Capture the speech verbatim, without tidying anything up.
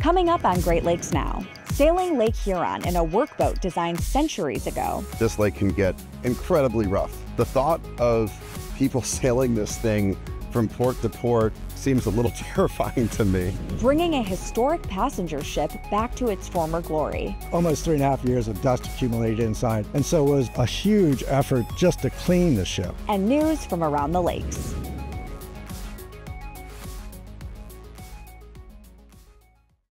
Coming up on Great Lakes Now, sailing Lake Huron in a workboat designed centuries ago. This lake can get incredibly rough. The thought of people sailing this thing from port to port seems a little terrifying to me. Bringing a historic passenger ship back to its former glory. Almost three and a half years of dust accumulated inside, and so it was a huge effort just to clean the ship. And news from around the lakes.